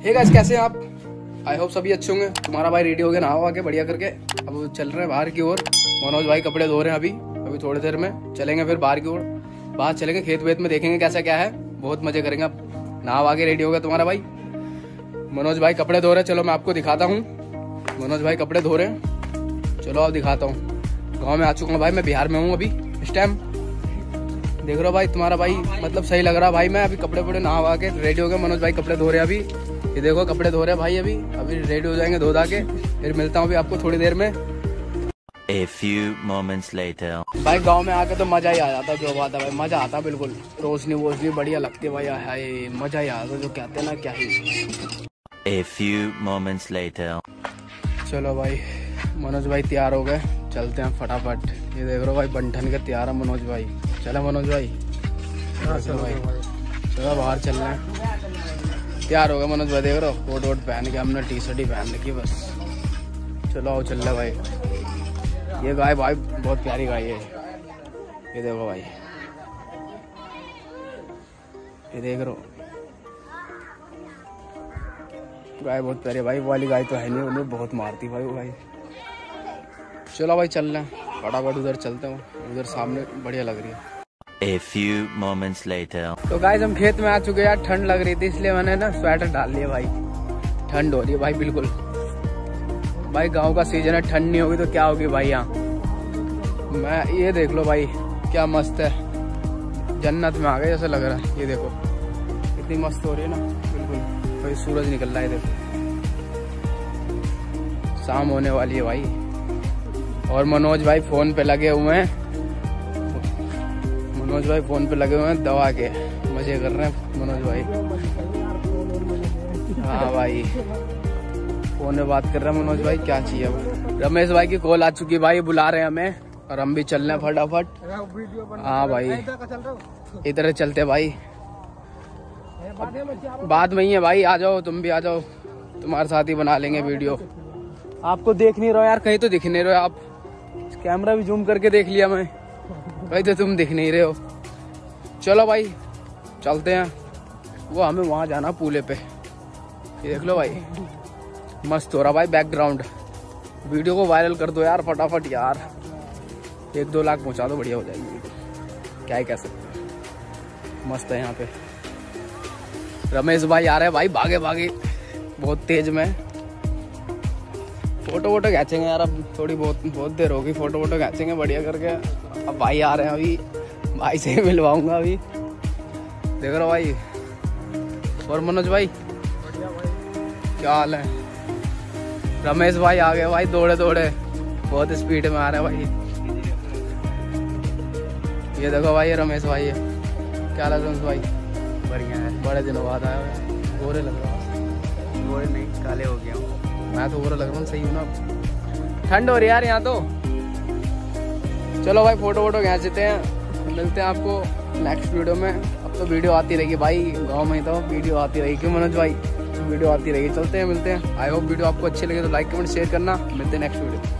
Hey guys, कैसे हैं आप? आई होप सभी अच्छे होंगे। तुम्हारा भाई रेडी हो गया नहा के बढ़िया करके। अब चल रहे हैं बाहर की ओर। मनोज भाई कपड़े धो रहे हैं अभी थोड़ी देर में चलेंगे फिर बाहर की ओर। बाहर चलेंगे खेत वेत में, देखेंगे कैसा क्या है, बहुत मजे करेंगे। अब नहा के रेडी हो गया तुम्हारा भाई। मनोज भाई कपड़े धो रहे हैं, चलो मैं आपको दिखाता हूँ। मनोज भाई कपड़े धो रहे हैं, चलो अब दिखाता हूँ। गाँव में आ चुका हूँ भाई, मैं बिहार में हूँ अभी इस टाइम। देख रहे हो भाई, तुम्हारा भाई मतलब सही लग रहा भाई। मैं अभी कपड़े वपड़े नहा के रेडी हो गया। मनोज भाई कपड़े धो रहे हैं अभी, ये देखो कपड़े धो रहे हैं भाई। अभी रेडी हो जाएंगे धो धा के, फिर मिलता हूँ अभी आपको थोड़ी देर में। A few moments later. भाई गांव में आके तो मजा ही आ जाता, जो बात है भाई, मजा आता बिल्कुल। रोशनी वोशनी बढ़िया लगती है भाई, हाय मजा ही आता, जो कहते हैं ना क्या ही। A few moments later. चलो भाई, मनोज भाई तैयार हो गए, चलते हैं फटाफट। ये देख रहे हो भाई, बंठन के तैयार है मनोज भाई। चलो मनोज भाई, चलो भाई, चलो बाहर चल रहे हैं। तैयार हो गया मनोज भाई, देख रहे हो कोट वोट पहन के, हमने टी शर्ट ही पहन रखी बस। चलो आओ चल रहे भाई। ये गाय भाई बहुत प्यारी गाय है, ये देखो भाई, ये देख रहे हो गाय बहुत प्यारी है भाई। वो वाली गाय तो है नहीं, उन्हें बहुत मारती भाई वो गाय। चलो भाई चल रहे हैं फटाफट, उधर चलते हैं, उधर सामने बढ़िया लग रही है। A few moments later. तो गाइस हम खेत में आ चुके हैं यार, ठंड लग रही थी इसलिए मैंने ना स्वेटर डाल लिया भाई। ठंड हो रही है भाई बिल्कुल। भाई गांव का सीजन है, ठंड नहीं होगी तो क्या होगी भाई यहाँ। मैं ये देख लो भाई, क्या मस्त है, जन्नत में आ गए जैसा लग रहा है। ये देखो कितनी मस्त हो रही है ना बिल्कुल भाई। सूरज निकल रहा है, देखो शाम होने वाली है भाई। और मनोज भाई फोन पे लगे हुए हैं, मनोज भाई फोन पे लगे हुए हैं, दवा के मजे कर रहे हैं मनोज भाई। हाँ भाई, फोन में बात कर रहे हैं मनोज भाई, क्या चाहिए अब। रमेश भाई की कॉल आ चुकी भाई, बुला रहे हैं हमें और हम भी चल रहे हैं फटाफट। हाँ भाई इधर चलते भाई, बाद में ही है भाई। आ जाओ तुम भी, आ जाओ, तुम्हारे साथ ही बना लेंगे वीडियो। आपको देख नहीं रहो यार, कहीं तो दिख नहीं रहे आप। कैमरा भी जूम करके देख लिया मैं, कहीं तो तुम दिख नहीं रहे हो। चलो भाई चलते हैं, वो हमें वहां जाना पूले पे। ये देख लो भाई, मस्त हो रहा भाई बैकग्राउंड। वीडियो को वायरल कर दो यार फटाफट यार, 1-2 लाख पहुंचा दो, बढ़िया हो जाएगी वीडियो। क्या ही कह सकते हैं, मस्त है यहाँ पे। रमेश भाई आ रहे हैं भाई, भागे भागे बहुत तेज में। फोटो वोटो खींचेंगे यार, अब थोड़ी बहुत देर होगी, फोटो वोटो खींचेंगे बढ़िया करके। अब भाई आ रहे हैं, अभी भाई से मिलवाऊंगा अभी। देख रहे हो भाई। और मनोज भाई क्या हाल है? रमेश भाई आ गए भाई, दौड़े दौड़े बहुत स्पीड में आ रहे हैं भाई। ये देखो भाई, ये रमेश भाई है। क्या हाल है रमेश भाई? बढ़िया है, बड़े दिनों बाद आया हुआ। गोरे लग रहा है? गोरे नहीं, काले हो गया हूँ मैं तो, गोरा लग रहा हूँ, सही हूँ ना। ठंड हो रही है यार यहाँ तो। चलो भाई फोटो वोटो खींचते हैं, मिलते हैं आपको नेक्स्ट वीडियो में। अब तो वीडियो आती रहेगी भाई, गांव में तो वीडियो आती रहेगी, क्यों मनोज भाई? वीडियो आती रहेगी, चलते हैं मिलते हैं। आई होप वीडियो आपको अच्छी लगे तो लाइक कमेंट शेयर करना। मिलते हैं नेक्स्ट वीडियो।